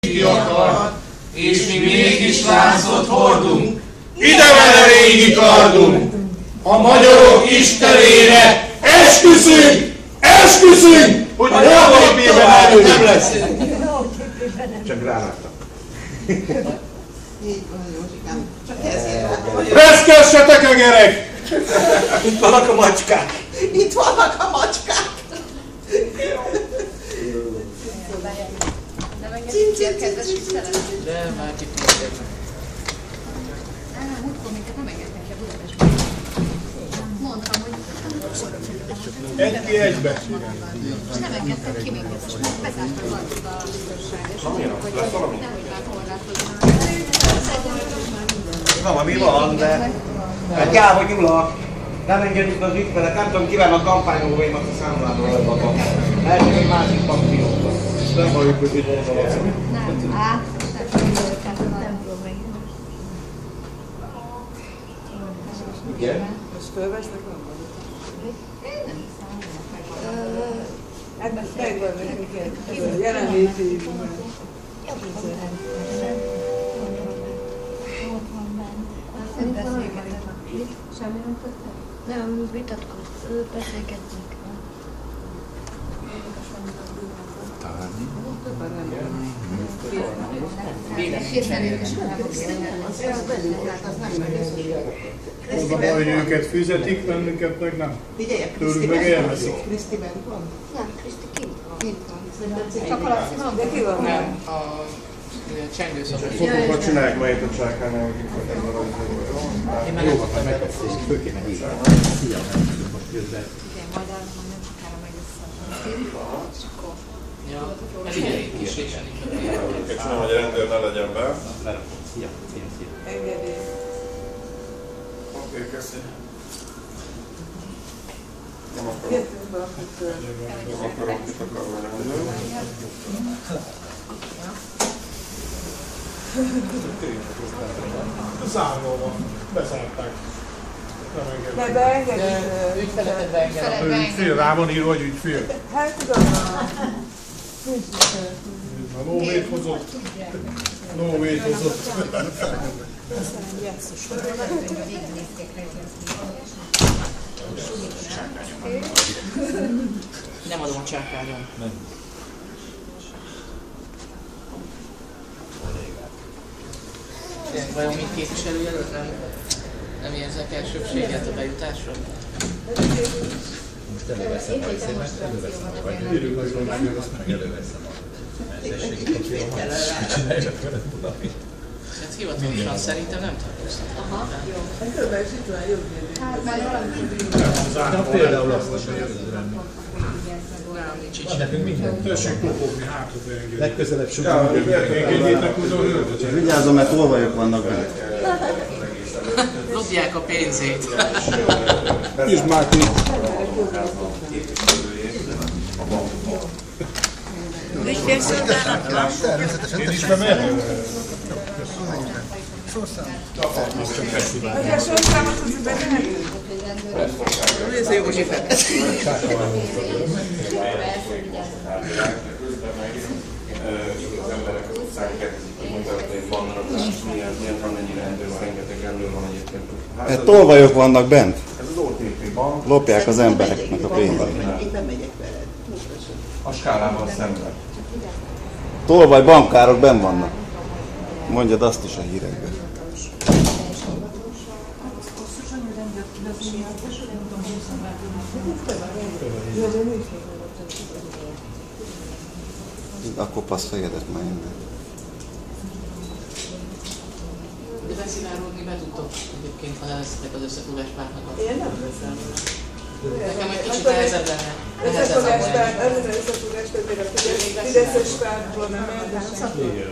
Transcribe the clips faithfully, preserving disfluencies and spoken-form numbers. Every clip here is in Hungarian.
ki akar, és mi mégis láncot hordunk. Ide van a régi kardunk! A magyarok istenére esküszünk! Esküszünk! Hogy a holnapében elő nem lesz! Csak ráláttam. Így van, Józsikám. Csak ezért. Reszkessetek, egerek! Itt vannak a macskák! Itt vannak a macskák! Nem engedjük ki a kedves tisztelet? De már kitértek meg. Nem, múltkor minket nem engedtek ki a Budapestben. Mondtam, hogy... Egy ki egybe. És nem engedtek ki minket, és most bezártak rajtuk a biztonságos. Hogy nehogy már korlátoznak. Valami van, de... Hát já, hogy nyulak! Nem engedik az ügyfelet, nem tudom, kivel a kampányolóimat a számláról adnak. Elég egy másik papírokkal. Nem halljuk, hogy itt van az. Nem, hát, nem tudom meg. Igen? Most fölvesznek abban? Én nem hiszem. Ebben megvan nekik egy jelenléti... Semmi nem tettem? Nem, vitatkozott, beszélgettünk. Az a baj, hogy őket fizetik, bennünket meg nem. Figyelj, Tőlük meg elveszik. Kriszti bent van? Nem, Kriszti kint van. Kint van. Csak a Laci van. De ki van? Nem, a csengőszobor. Fotókat csinálják majd itt a csákánál, hogy itt van ez a rajta. Én már nem kaptam meg. Fő kéne hívni. Igen, majd el, majd nem sokára meg lesz a film, és akkor... Ja, ez ideig is, és Köszönöm, hogy a rendőr ne legyen be. Szia, szia, szia. Engedély. Oké, köszi. Jöttünk be a függő. Nem akarom, itt akarom a rendőr. A számolva. Bezárták. Nem De engedték. beengedik. ügyfeletet beengedem. Ő ügyfél, rá van írva, hogy ügyfél. Hát tudom, nincs is. A lóvét hozott. Lóvét hozott. Nem adom a csákányom. Tényleg vajon mint képviselőjelölt nem, nem érzek elsőbséget a bejutásra? Most előveszem a izémet, előveszem a vagyomat, meg előveszem a mentességi papíromat, és csinálják veled valamit. Hát hivatalosan szerintem nem tartoztam. Aha, jó. Hát körülbelül is itt van a jogvédő. Hát majd valamikor... Na például azt mondja, hogy jövő lenni. Nem, nincs is. Van nekünk minden. Tessék kopogni, hát az engedjék. Legközelebb sokan. Engedjétek oda a hölgyet. Vigyázzon, mert tolvajok vannak benne. Lopják a pénzét. És már ki. Én is bemértem. Ha a sorszámot hozzá betehetünk? Ez a jogos ifet. Az emberek az utcán kérdezik, hogy mutatni, van rakás, milyen, milyen van ennyi rendőr, rengeteg rendőr van egyébként. Hát tolvajok vannak bent. Ez az o té pé bank. Lopják az embereknek a pénzét. Én bemegyek veled. A skálával szemben. Tolvaj bankárok benn vannak. Mondjad azt is a hírekben. A kopasz fejedet már innen. De beszivárogni be tudtok egyébként, ha lesznek az összefogás pártnak. Én nem veszem. Nekem egy kicsit nehezebb lenne. Nehezebb Összefogás lenne. párt, az az összefogás például a Fideszes pártból nem elveszem.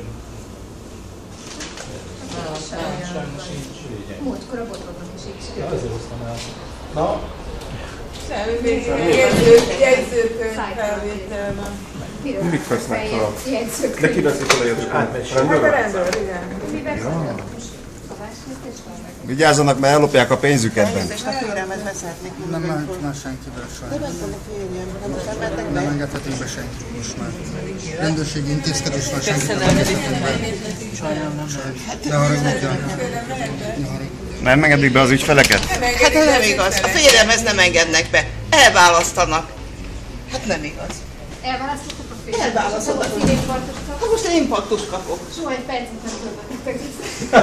Nem, nem, sajnos nincs. Múltkor a botrognak is így. Azért hoztam el. Na? Semmi, még jegyzők, jegyzőkönyv felvétel van. Mit vesznek fel? Jegyzőkönyv. De ki veszik fel a jegyzőkönyvet? Hát a rendőr, igen. Mi vesznek? Szabás? Vigyázzanak, mert ellopják a pénzüket bent. Elnézést, a férjemet beszeretnék. Nem mehet már senkiből De sajnos. bent van a férjem, nem most nem mentek be. Nem engedhetünk be senkit most már. Rendőrségi intézkedés van, senkit nem engedhetünk be. Ne haragudj, Jani. Ne haragudj. Nem engedik be az ügyfeleket? Hát nem igaz, a férjemhez nem engednek be. Elválasztanak. Hát nem igaz. Elválasztottak a férjet. Elválasztottak. A szívinfarktust kapok. Hát most én impaktus kapok. Soha egy percet nem töltöttek vissza.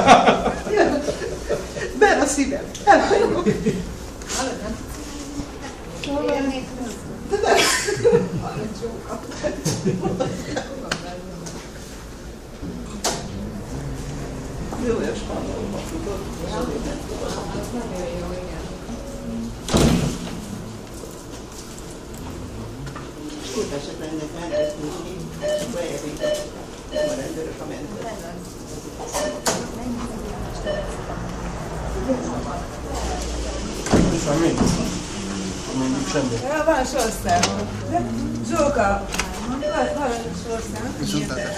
Ber a szívem. Elvállalok. Férjem nélkül. Jó, és spanyolba tudod. Képesek lennek rendezni, csak beérünk a rendőrök a mentők. Semmi? Mondjuk semmi. Ja, van sorszámon. Zsóka, van, van sorszámon. Viszontlátásra.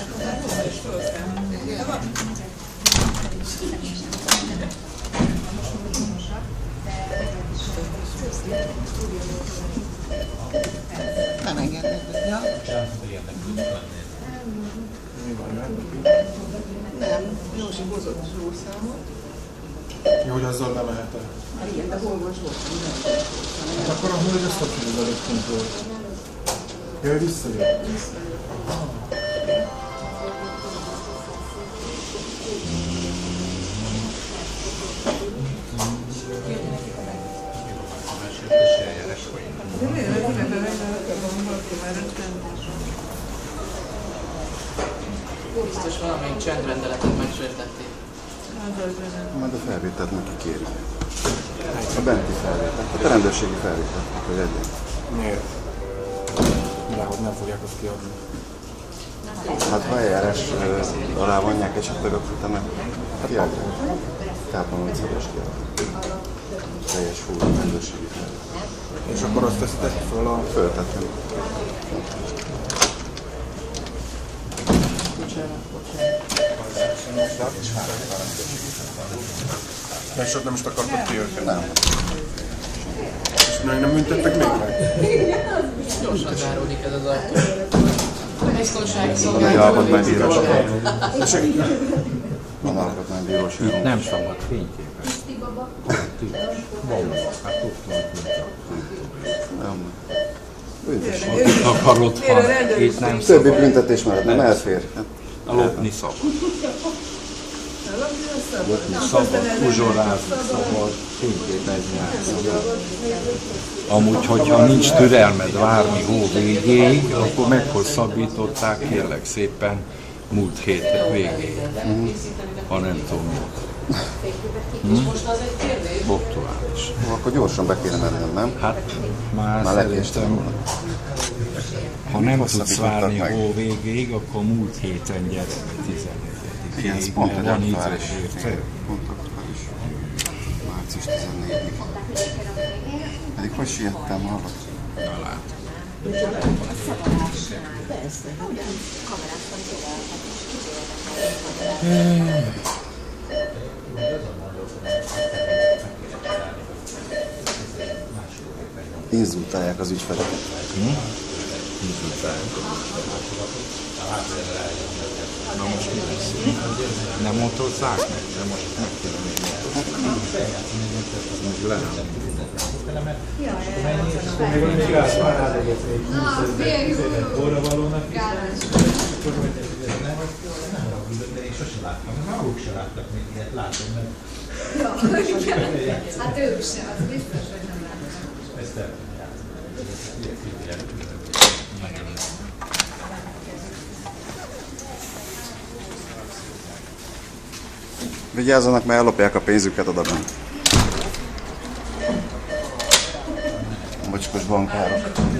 Nem engednek be. Ja? Nem, Józsi hozott sorszámot. Jó, hogy azzal bemehet el. Igen, de hol van sorszám? Hát akkor ahol hogy azt kapcsolod az előttünk volt. Jaj, visszajön. Biztos valamelyik csendrendeletet megsértették. Majd a felvételt neki kérjük. A benti felvételt, a rendőrségi felvételt, hogy legyen. Miért? Dehogy nem fogják azt kiadni. Hát ha eljárás ö, alá vonják esetleg, akkor utána kiadják. Tápolódszabos kiadják. Teljes full rendőrségi felvételt. És akkor azt teszitek föl a... Föltettem. És ott nem is akartak ki őket. Nem. És meg nem büntettek még meg? Gyorsan záródik ez az ajtó. Biztonsági Van egy szolgálat. alkotmánybíróság. Van alkotmánybíróság. Nem szabad fényképezni. Valóban, hát ott van Nem. Büntetés. Itt akarod, ha itt nem Többi szabad. büntetés mellett nem elfér. Lopni szabad. Lopni szabad, uzsorázni szabad, fényképezni szabad. Amúgy, hogyha nincs türelmed várni hó végéig, akkor meghosszabbították, kérlek szépen, múlt hét végéig. Ha nem tudom mit. Hm? Aktuális. Akkor gyorsan be kéne mennem, nem? Hát már, Már lekéstem szerintem, volna. ha nem tudsz Hosszabbítottak várni meg. hó végéig, akkor múlt héten gyere tizenegyedikéig. Igen, ez pont egy Van idő, aktuális. érted? Pont aktuális. március tizennegyedike. Pedig hogy siettem, hallott? Na lát. Inzultálják az ügyfeleket. Na most mi lesz? Nem motozzák meg? De most meg kéne még motozni. Még le nem. Hát ők sem, az biztos, hogy nem látnak. Vigyázzanak, mert ellopják a pénzüket oda bent. Bocskos bankárok.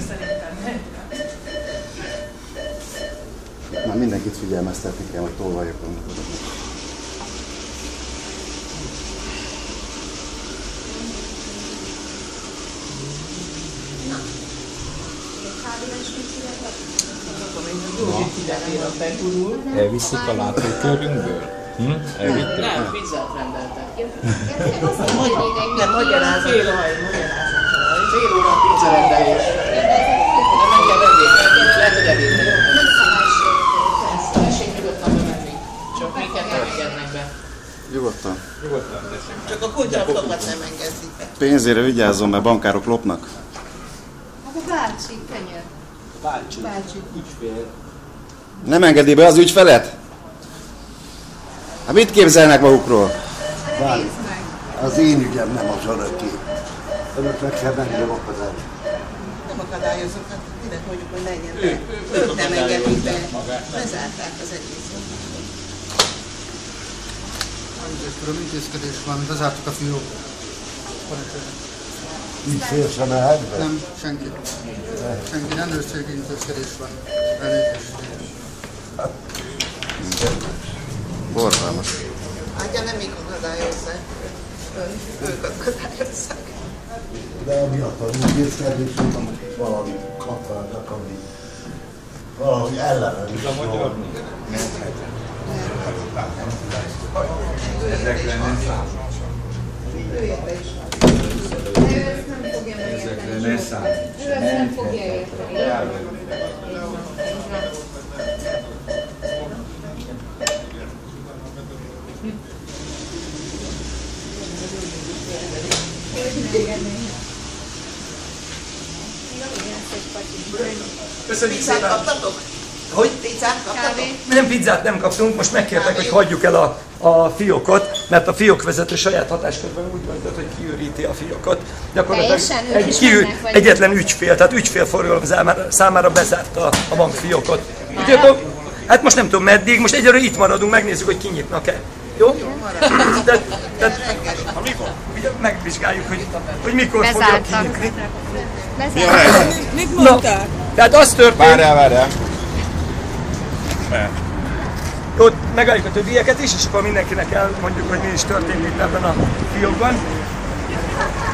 Már mindenkit figyelmeztetni kell, hogy tolvajok vannak oda bent. Elviszik a látókörünkből? Hm? Elvitték? Nem, pizzát rendeltek. Nem, magyarázat, jaj, magyarázat. Fél óra a pizza rendelés. Nem meg kell vendégnek, lehet, hogy ebédre jön. Tessék nyugodtan bemenni. Csak minket nem engednek be. Nyugodtan. Csak a kutyaflokat nem engedik be. Pénzére vigyázzon, mert bankárok lopnak. Hát a bácsi, kenyér. Bácsi. Bácsi. Ügyfél. Nem engedi be az ügyfelet? Hát mit képzelnek magukról? Nézd meg. Az én ügyem, nem az örökké. Önöknek kell menni a lakadás. Nem akadályozok, hát ide mondjuk, hogy menjen be. Ők nem engedik be. Lezárták az egészet. Tudom, intézkedés van, bezártuk a fiók. Így fél sem mehet be? Nem, senki. Senki, rendőrségi intézkedés van. Elnézést. Borzalmas. Hát nem még akadályozzák. Ők akadályozzák. De amiatt az intézkedés, hogy valami kapálnak, ami valahogy ellenem is szól. Ezekre nem számít. De ő ezt nem fogja megérteni. Ezekre ne számít. Ő ezt nem fogja érteni. Köszönjük Pizzát szépen! kaptatok? Hogy? Pizzát kaptatok? Nem pizzát nem kaptunk, most megkértek, hogy hagyjuk el a, a fiókot, mert a fiókvezető saját hatáskörben úgy döntött, hogy kiüríti a fiókot. Gyakorlatilag Teljesen, ők egy, is kiür, mennek, vagy? egyetlen ügyfél, tehát ügyfélforgalom számára, számára bezárta a bankfiókot. Úgyhogy akkor, hát most nem tudom meddig, most egyelőre itt maradunk, megnézzük, hogy kinyitnak-e. Jó? De, de, ugye megvizsgáljuk, hogy, hogy mikor fogja Bezártak. kinyitni. Bezártak. Mit Na, tehát az történt... Várjál, várjál. Ott megálljuk a többieket is, és akkor mindenkinek elmondjuk, hogy mi is történik ebben a fiókban.